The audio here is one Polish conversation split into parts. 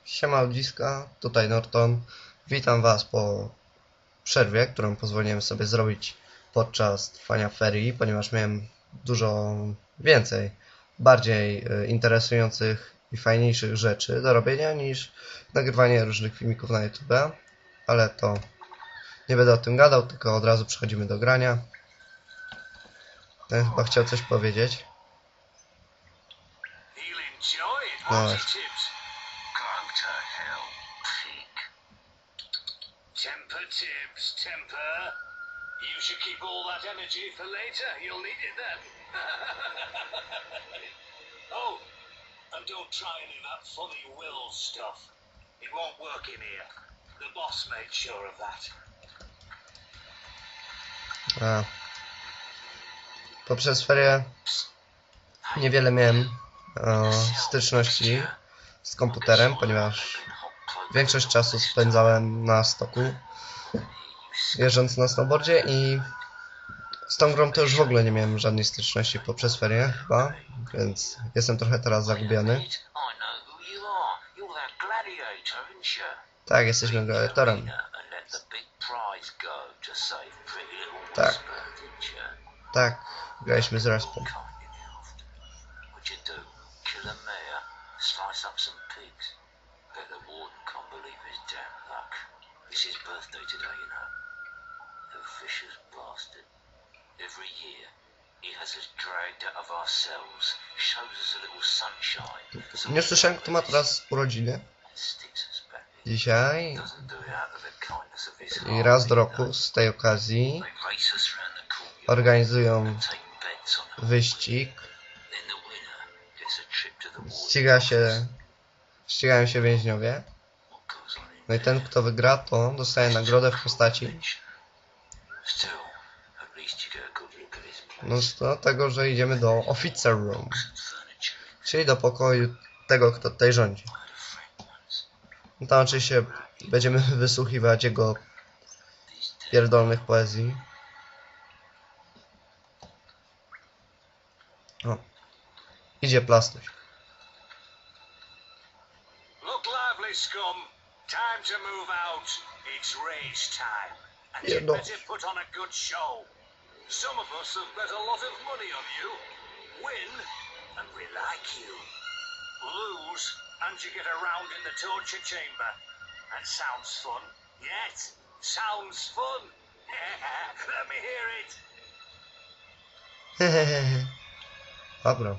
Siema ludziska, tutaj Norton. Witam was po przerwie, którą pozwoliłem sobie zrobić podczas trwania ferii, ponieważ miałem dużo więcej, bardziej interesujących i fajniejszych rzeczy do robienia niż nagrywanie różnych filmików na YouTube. Ale to nie będę o tym gadał, tylko od razu przechodzimy do grania. Ten chyba chciał coś powiedzieć. No właśnie. Temper, Tibbs, temper. You should keep all that energy for later. You'll need it then. Oh, and don't try any of that funny will stuff. It won't work in here. The boss made sure of that. Poprzez ferie niewiele miałem styczności z komputerem, ponieważ większość czasu spędzałem na stoku, jeżdżąc na snowboardzie, i z tą grą to już w ogóle nie miałem żadnej styczności poprzez ferie chyba, więc jestem trochę teraz zagubiony. Tak, jesteśmy gladiatorem. Tak. Tak, graliśmy z Raspą. It's his birthday today, you know. The vicious bastard. Every year, he has us dragged out of our cells, shows us a little sunshine. Nie słyszałem, kto ma teraz urodziny. Dzisiaj i raz do roku z tej okazji organizują wyścig. Ścigają się więźniowie. No i ten, kto wygra, to dostaje nagrodę w postaci do tego, że idziemy do Officer Room, czyli do pokoju tego, kto tutaj rządzi. No tam oczywiście będziemy wysłuchiwać jego pierdolnych poezji. O, idzie plastuś. Look lively, scum. Time to move out. It's race time. And you better put on a good show. Some of us have bet a lot of money on you. Win, and we like you. Lose, and you get around in the torture chamber. That sounds fun. Yet, sounds fun. Let me hear it. Dobra.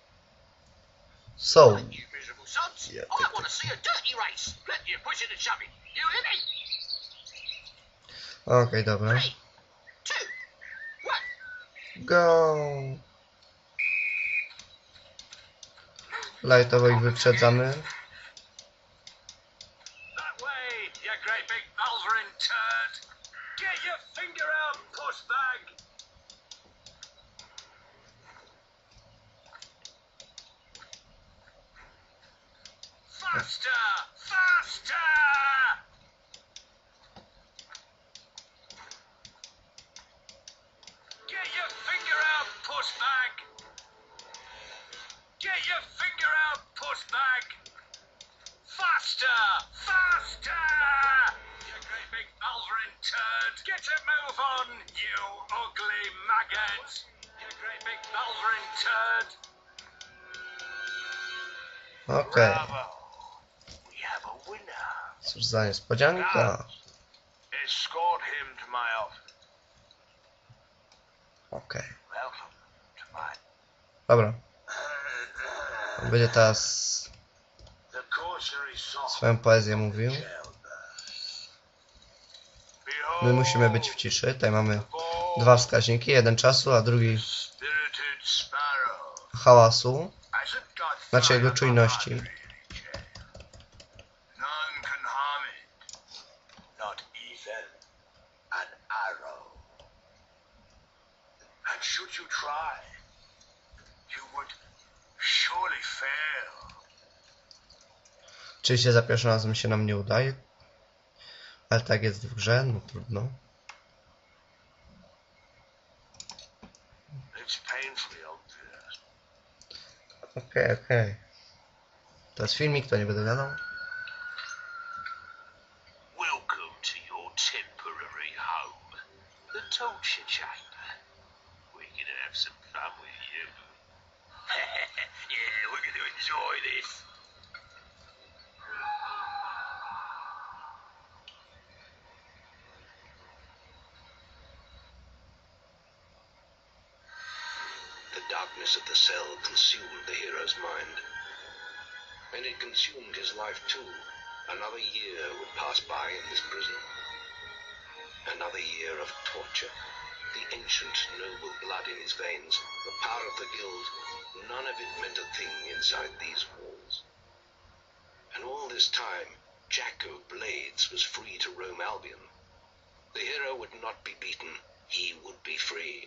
So. You miserable sons. I want to see a dirty race. Plenty of pushing and shoving. You hear me? Okej, dobra. 3, 2, 1. Go! Lightowo ich wyprzedzamy. That way, you great big malvern turd. Get your finger out, pussbag. Faster! Faster! Get your finger out, pussbag! Get your finger out, pussbag! Faster! Faster! You great big malvern turd! Get a move on, you ugly maggot! You great big malvern turd! Okej. Bravo! We have a winner! Cóż za niespodzianka. Escort him to my office. Okej. Welcome to my... Dobra. On będzie teraz The cautionary song. swoją poezję mówił. My musimy być w ciszy. Tutaj mamy dwa wskaźniki. Jeden czasu, a drugi Spirited sparrow. hałasu. Hasn't got Znaczy jego czujności. None can harm it. Not even an arrow. And should you try, you would surely fail. Oczywiście za pierwszym razem się nam nie udaje. Ale tak jest w grze, no trudno. It's painfully obvious. Okej. To jest filmik, to nie będę gadał. darkness of the cell consumed the hero's mind. And it consumed his life too. Another year would pass by in this prison. Another year of torture. The ancient, noble blood in his veins, the power of the guild, none of it meant a thing inside these walls. And all this time, Jacko Blades was free to roam Albion. The hero would not be beaten. He would be free.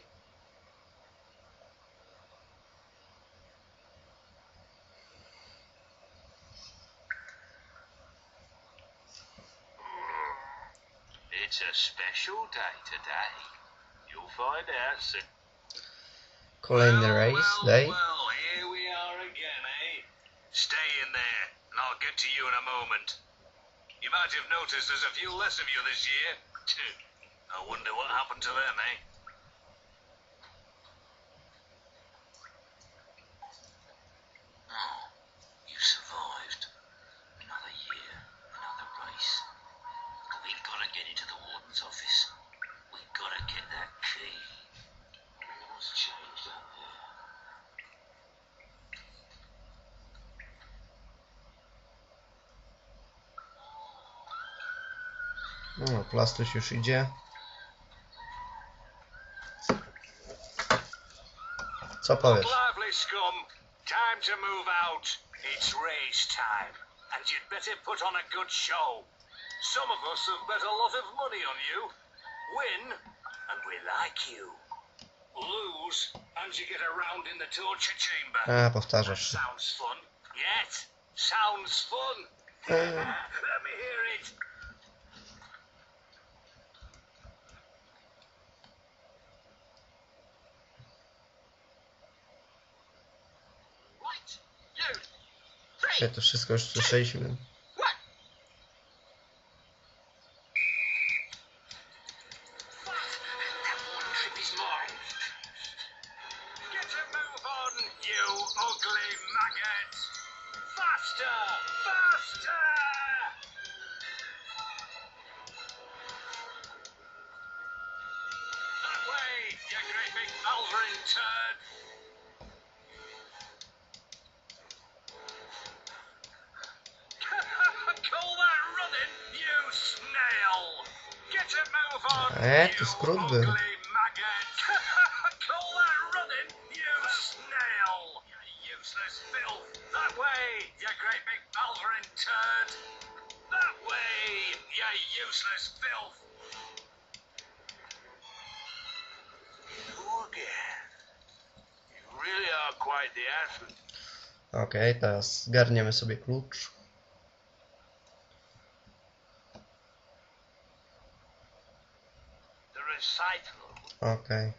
It's a special day today. You'll find out soon. Kolejny race day. Well, here we are again, eh? Stay in there, and I'll get to you in a moment. You might have noticed there's a few less of you this year. I wonder what happened to them, eh? Oh, you survived. Another year, another race. But we've got to get into the warden's office. We've got to get that key. What's changed out there? No, Plastuś już idzie. Co powiesz? Lively, scum. Time to move out. It's race time, and you'd better put on a good show. Some of us have bet a lot of money on you. Win, and we like you. Lose, and you get around in the torture chamber. Powtarzasz się. Sounds fun. Yet, sounds fun. Let me hear it. Right, you. Dzisiaj to wszystko już słyszeliśmy. To skrót był. Okej, teraz zgarniemy sobie klucz. Okej.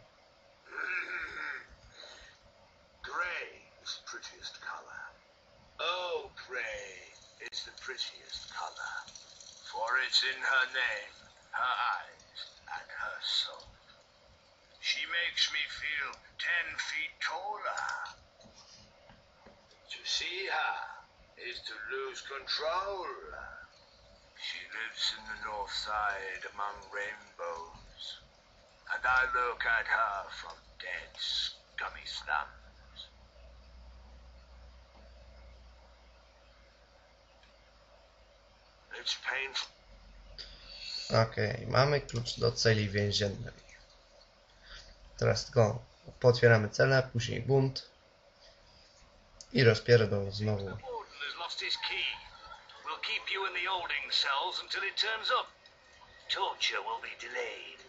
Grey is the prettiest color. Oh, grey is the prettiest color. For it's in her name, her eyes, and her soul. She makes me feel 10 feet taller. To see her is to lose control. She lives in the north side among rainbows. And I look at her from dead, scummy slums. It's painful. Okej, mamy klucz do celi więziennej. Teraz tylko potwieramy celę, później bunt i rozpierdol znowu. The warden has lost his key. We'll keep you in the holding cells until it turns up. Torture will be delayed.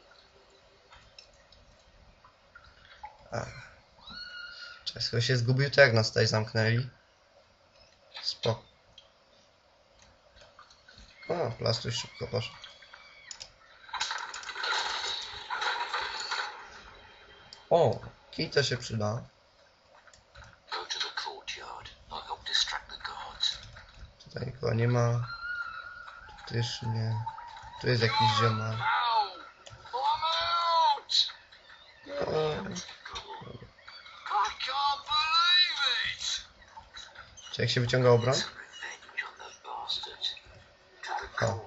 Wszystko się zgubił, to jak nas tutaj zamknęli? Spoko. O, Plastuś szybko poszedł. O, kij to się przyda. Tutaj nikogo nie ma. Tu też nie. Tu jest jakiś ziomal. Czy jak się wyciąga obron? O.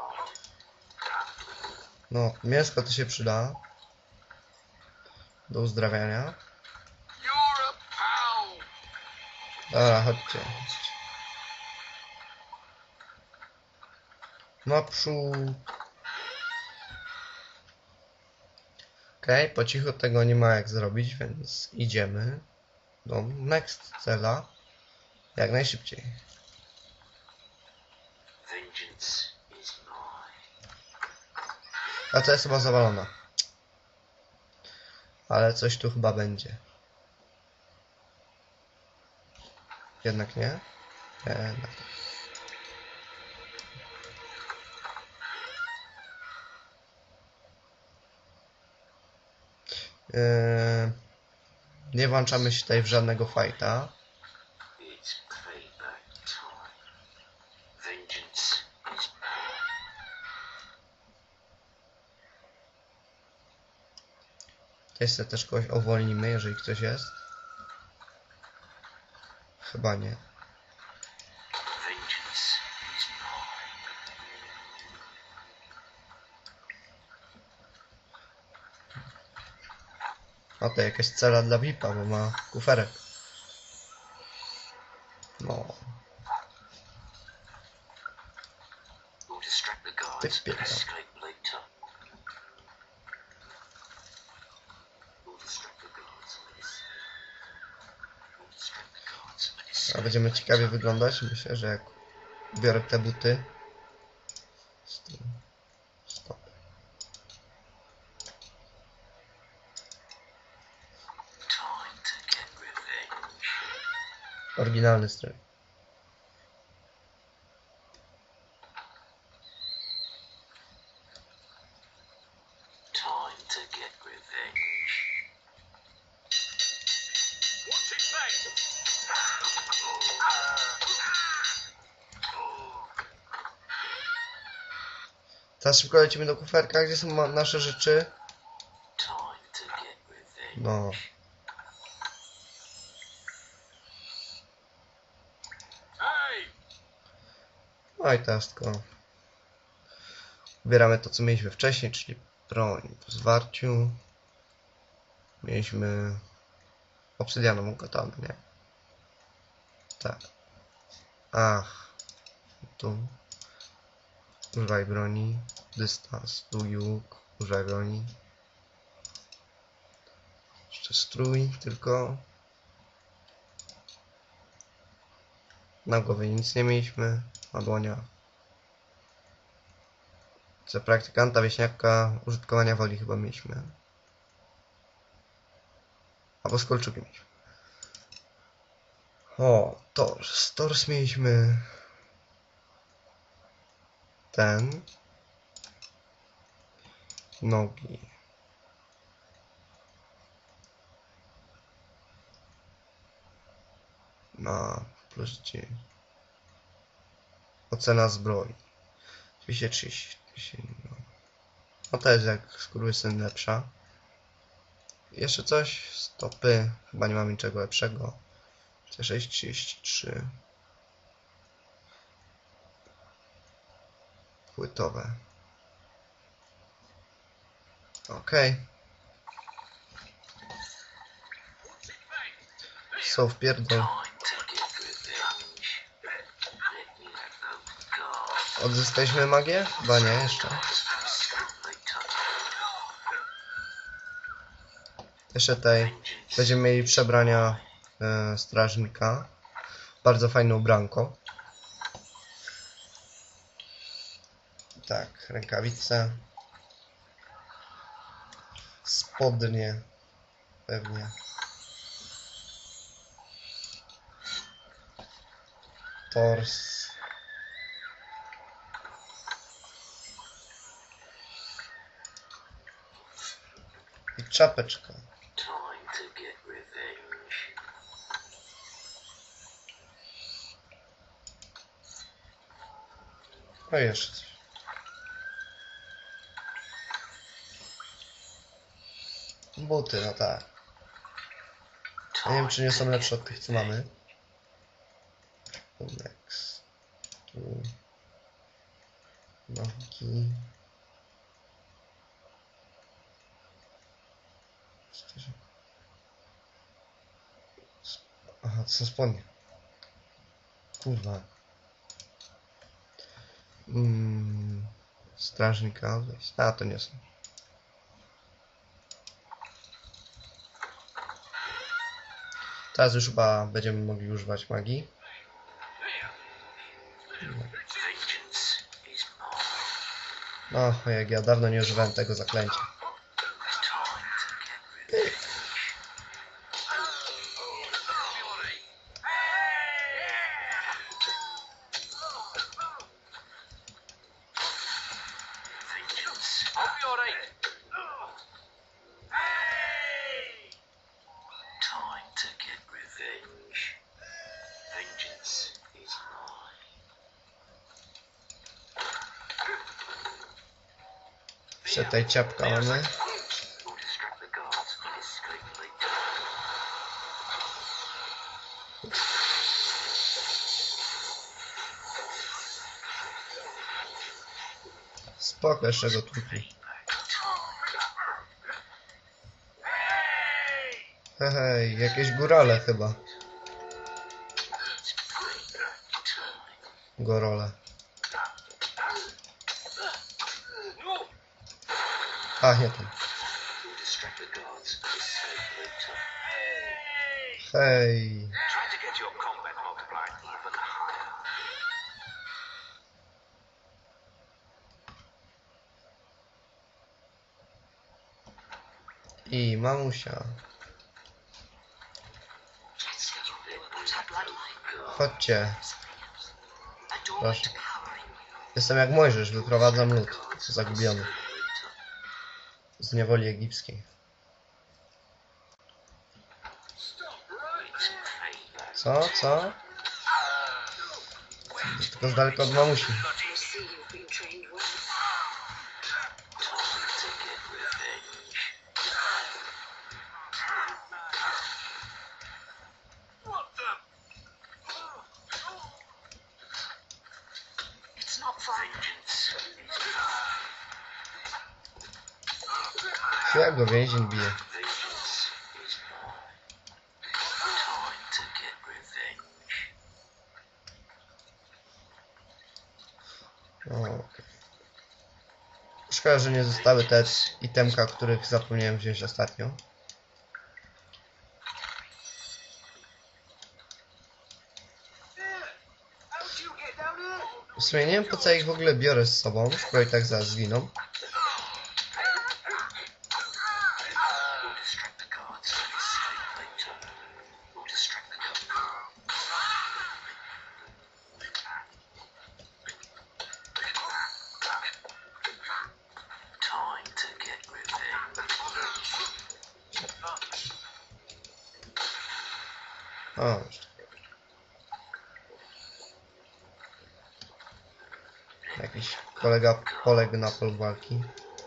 No, mięsko to się przyda. Do uzdrawiania. You're Dobra, chodźcie. Naprzód. Okej, po cichu tego nie ma jak zrobić, więc idziemy do next cela jak najszybciej. Vengeance is mine. A to jest chyba zawalona. Ale coś tu chyba będzie. Jednak nie? Jednak. Nie włączamy się tutaj w żadnego fighta. It's payback time. Vengeance is Tutaj sobie też kogoś uwolnimy, jeżeli ktoś jest. Chyba nie. vengeance is mine. A to jakaś cela dla VIP-a, bo ma kuferek. No, We'll distract the guards Typical. and escape later. We'll distract the guards and escape. We'll distract the guards and a escape będziemy later. ciekawie wyglądać. Myślę, że jak biorę te buty. Stop. Time to get revenge. Oryginalny strój. Time to get revenge. Watch it, mate! Teraz szybko lecimy do kuferka, gdzie są nasze rzeczy. Time to get revenge. No. Hey! No i teraz tylko ubieramy to, co mieliśmy wcześniej, czyli broń po zwarciu. Mieliśmy obsydianową katanę, nie? Tak. Ach. Tu. Używaj broni. Dystans. Długi łuk. Używaj broni. Jeszcze strój tylko. Na głowie nic nie mieliśmy. Na dłoniach. Co praktykanta, wieśniaka, użytkowania woli chyba mieliśmy. Albo z kolczukiem mieliśmy. O, tors. Tors mieliśmy ten. Nogi. Na plus 9. Ocena zbroi. 230. No to jest jak skurwysyn lepsza. Jeszcze coś? Stopy. Chyba nie mam niczego lepszego. C633. Płytowe. Ok. Są wpierdol. Time to get revenge. Let me have those guards. Odzyskaliśmy magię? Chyba nie, jeszcze. And escape later. Jeszcze tutaj będziemy mieli przebrania strażnika. Bardzo fajne ubranko. Tak, rękawice. Spodnie. Pewnie. Tors. I czapeczka. Time to get revenge. O, jeszcze coś. Buty, no tak. Ja nie wiem, czy nie są lepsze od tych, co mamy. Next. Tu. Nogi. Aha, to są spodnie. Kurwa. Strażnika wejść. A, to nie są. Teraz już chyba będziemy mogli używać magii. No, jak ja dawno nie używałem tego zaklęcia. Jeszcze tutaj ciapka mamy. Spoko, jeszcze go tłukli. Hej, jakieś górale chyba. Gorole. A, nie tam. Hej. I mamusia. Chodźcie. Proszę. Jestem jak Mojżesz, wyprowadzam lud zagubiony z niewoli egipskiej. Co? Co? Tylko z daleka od mamusi. Jak go więzień bije? O. Szkoda, że nie zostały te itemka, których zapomniałem wziąć ostatnio. W sumie nie wiem, po co ich w ogóle biorę z sobą, skoro i tak zaraz zginą. O, jakiś kolega poległ na polu walki.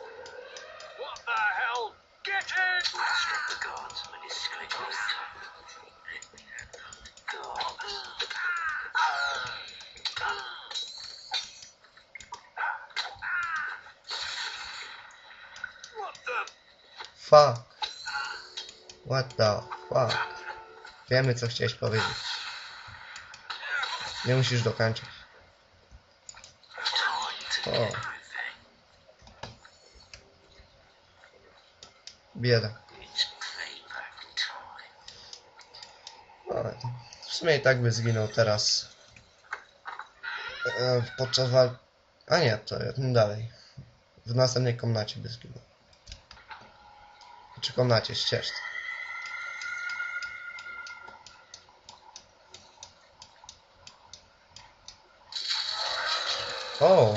Fuck. What the fuck? Wiemy, co chciałeś powiedzieć. Nie musisz dokończyć. O. Bieda. No, w sumie i tak by zginął teraz. Podczas walki. A nie, to dalej. W następnej komnacie by zginął. Czy komnacie, ścieżce. O!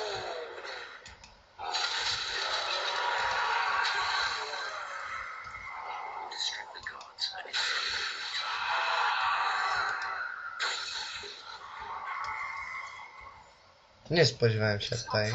Nie spodziewałem się tutaj.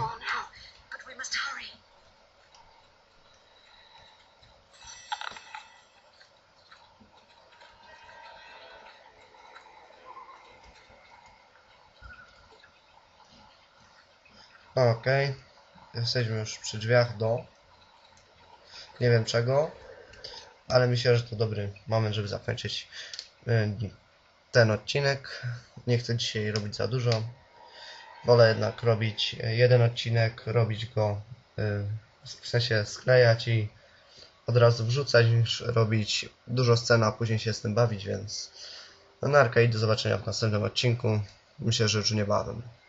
Okej. Jesteśmy już przy drzwiach do... Nie wiem czego. Ale myślę, że to dobry moment, żeby zakończyć ten odcinek. Nie chcę dzisiaj robić za dużo. Wolę jednak robić jeden odcinek, robić go, w sensie sklejać i od razu wrzucać, niż robić dużo scen, a później się z tym bawić, więc narka i do zobaczenia w następnym odcinku. Myślę, że już niebawem.